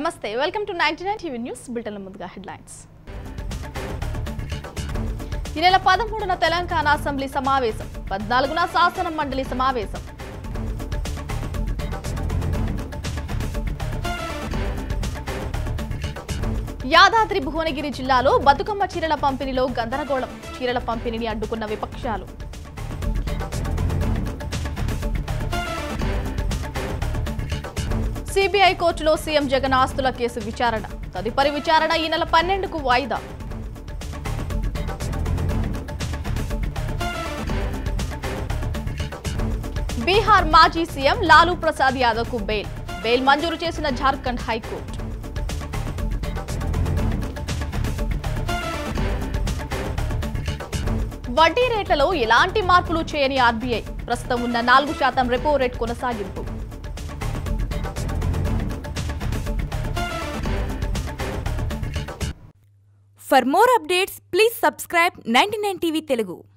నమస్తే welcome to 99 TV news bulletin ముందుగా headlines ఈ నెల 13న తెలంగాణ అసెంబ్లీ సమావేశం 14న శాసన మండలి సమావేశం యాదాద్రి భువనగిరి జిల్లాలో బతుకమ్మ చీరల పంపిణీలో గందరగోళం చీరల పంపిణీని అడ్డుకున్న విపక్షాలు సిబిఐ కోర్టులో సీఎం జగన్ ఆస్తుల కేసు విచారణ తదుపరి విచారణ ఈ నెల 12కు వాయిదా బీహార్ మాజీ సీఎం లాలూ ప్రసాద్ యాదవ్కు బెయిల్ మంజూరు చేసిన జార్ఖండ్ హైకోర్టు వడ్డీ రేట్లలో ఎలాంటి మార్పులు చేయని ఆర్బీఐ ప్రస్తుతం ఉన్న 4% రెపో రేట్ కొనసాగింపు For more updates, please subscribe 99 TV Telugu.